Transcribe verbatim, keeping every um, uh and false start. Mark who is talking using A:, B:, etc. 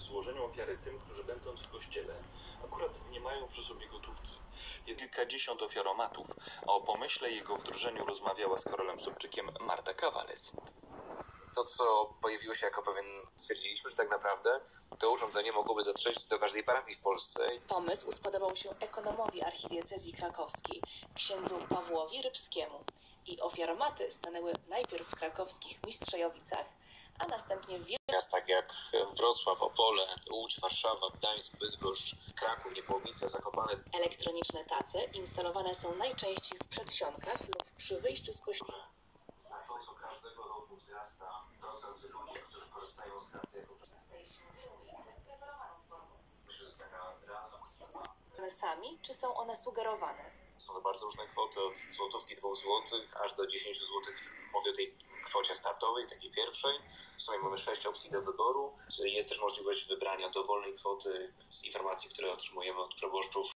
A: złożeniu ofiary tym, którzy będąc w kościele akurat nie mają przy sobie gotówki. Kilkadziesiąt ofiaromatów, a o pomyśle i jego wdrożeniu rozmawiała z Karolem Sobczykiem Marta Kawalec.
B: To, co pojawiło się jako pewien, stwierdziliśmy, że tak naprawdę to urządzenie mogłoby dotrzeć do każdej parafii w Polsce.
C: Pomysł spodobał się ekonomowi archidiecezji krakowskiej, księdzu Pawłowi Rybskiemu. I ofiaromaty stanęły najpierw w krakowskich Mistrzejowicach, a następnie w
B: miastach jak Wrocław, Opole, Łódź, Warszawa, Gdańsk, Bydgoszcz, Kraków, Niepołomice, Zakopane.
C: Elektroniczne tace instalowane są najczęściej w przedsionkach lub przy wyjściu z kościoła.
B: Znacząco każdego roku wzrasta procent ludzi, którzy korzystają z karty jako
C: sami, czy są one sugerowane?
B: Są to bardzo różne kwoty, od złotówki, dwóch złotych, aż do dziesięciu złotych. Mówię o tej kwocie startowej, takiej pierwszej. W sumie mamy sześć opcji do wyboru. Jest też możliwość wybrania dowolnej kwoty z informacji, które otrzymujemy od proboszczów